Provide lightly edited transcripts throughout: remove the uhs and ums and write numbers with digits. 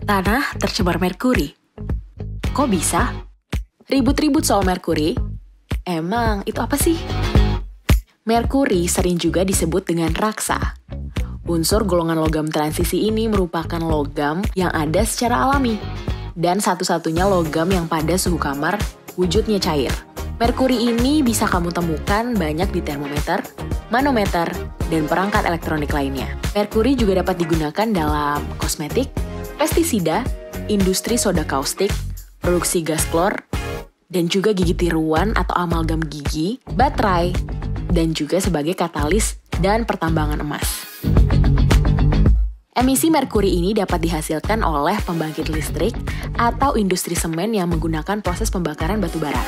Tanah tercemar merkuri. Kok bisa? Ribut-ribut soal merkuri? Emang itu apa sih? Merkuri sering juga disebut dengan raksa. Unsur golongan logam transisi ini merupakan logam yang ada secara alami. Dan satu-satunya logam yang pada suhu kamar, wujudnya cair. Merkuri ini bisa kamu temukan banyak di termometer, manometer, dan perangkat elektronik lainnya. Merkuri juga dapat digunakan dalam kosmetik, pestisida, industri soda kaustik, produksi gas klor, dan juga gigi tiruan atau amalgam gigi, baterai, dan juga sebagai katalis dan pertambangan emas. Emisi merkuri ini dapat dihasilkan oleh pembangkit listrik atau industri semen yang menggunakan proses pembakaran batu bara.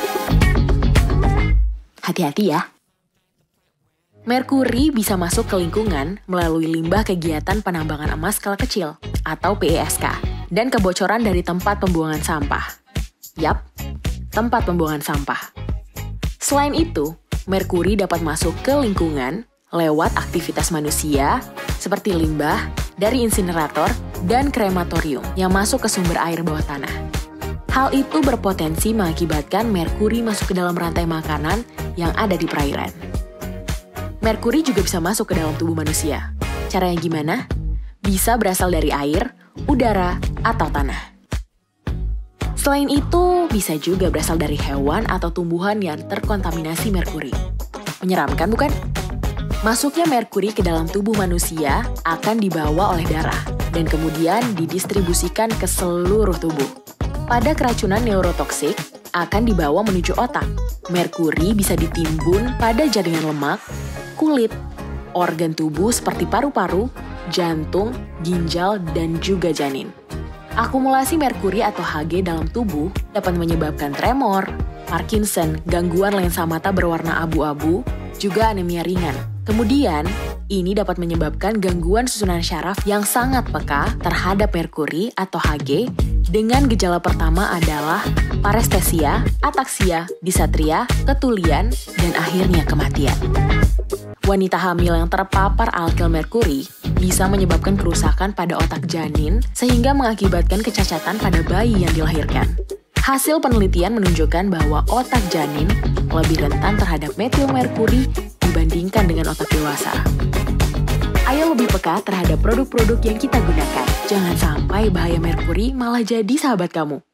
Hati-hati ya. Merkuri bisa masuk ke lingkungan melalui limbah kegiatan penambangan emas skala kecil atau PESK dan kebocoran dari tempat pembuangan sampah. Yap, tempat pembuangan sampah. Selain itu, merkuri dapat masuk ke lingkungan lewat aktivitas manusia seperti limbah dari insinerator dan krematorium yang masuk ke sumber air bawah tanah. Hal itu berpotensi mengakibatkan merkuri masuk ke dalam rantai makanan yang ada di perairan. Merkuri juga bisa masuk ke dalam tubuh manusia. Caranya gimana? Bisa berasal dari air, udara, atau tanah. Selain itu, bisa juga berasal dari hewan atau tumbuhan yang terkontaminasi merkuri. Menyeramkan bukan? Masuknya merkuri ke dalam tubuh manusia akan dibawa oleh darah dan kemudian didistribusikan ke seluruh tubuh. Pada keracunan neurotoksik akan dibawa menuju otak. Merkuri bisa ditimbun pada jaringan lemak, kulit, organ tubuh seperti paru-paru, jantung, ginjal, dan juga janin. Akumulasi merkuri atau Hg dalam tubuh dapat menyebabkan tremor, Parkinson, gangguan lensa mata berwarna abu-abu, juga anemia ringan. Kemudian, ini dapat menyebabkan gangguan susunan syaraf yang sangat peka terhadap merkuri atau Hg dengan gejala pertama adalah parestesia, ataksia, disatria, ketulian, dan akhirnya kematian. Wanita hamil yang terpapar alkyl merkuri bisa menyebabkan kerusakan pada otak janin sehingga mengakibatkan kecacatan pada bayi yang dilahirkan. Hasil penelitian menunjukkan bahwa otak janin lebih rentan terhadap metilmerkuri dibandingkan dengan otak dewasa. Ayo lebih peka terhadap produk-produk yang kita gunakan. Jangan sampai bahaya merkuri malah jadi sahabat kamu.